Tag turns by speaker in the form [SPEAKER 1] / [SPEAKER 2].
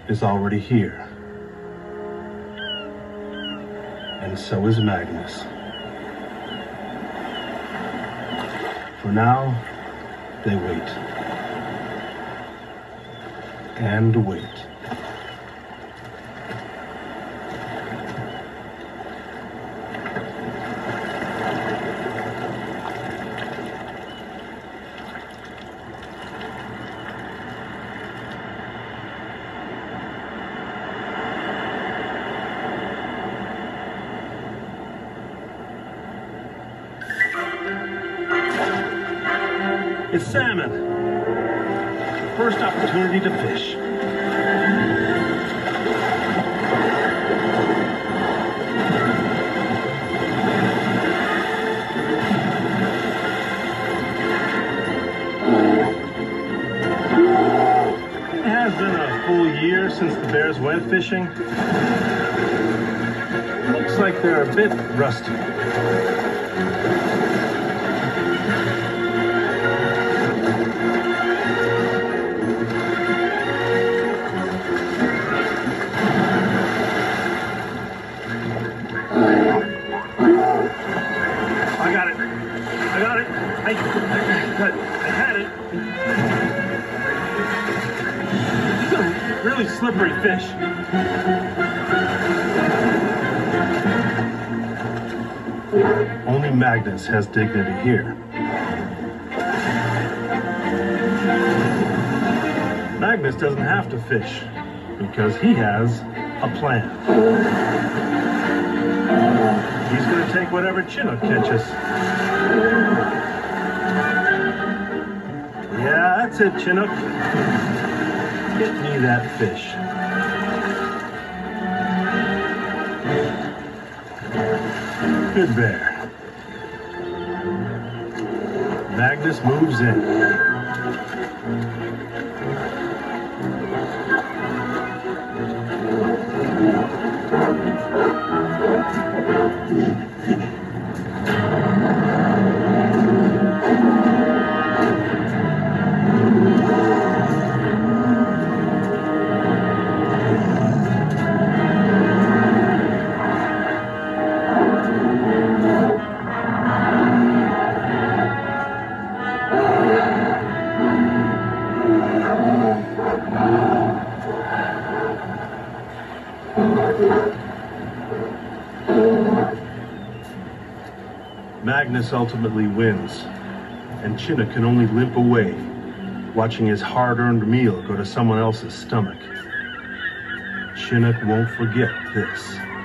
[SPEAKER 1] is already here. And so is Magnus. For now, they wait. And wait. It's salmon. First opportunity to fish. It has been a full year since the bears went fishing. Looks like they're a bit rusty. I had it. It's a really slippery fish. Only Magnus has dignity here. Magnus doesn't have to fish because he has a plan. He's going to take whatever Chinook catches. Yeah, that's it, Chinook. Get me that fish. Good bear. Magnus moves in. Magnus ultimately wins, and Chinook can only limp away, watching his hard-earned meal go to someone else's stomach. Chinook won't forget this.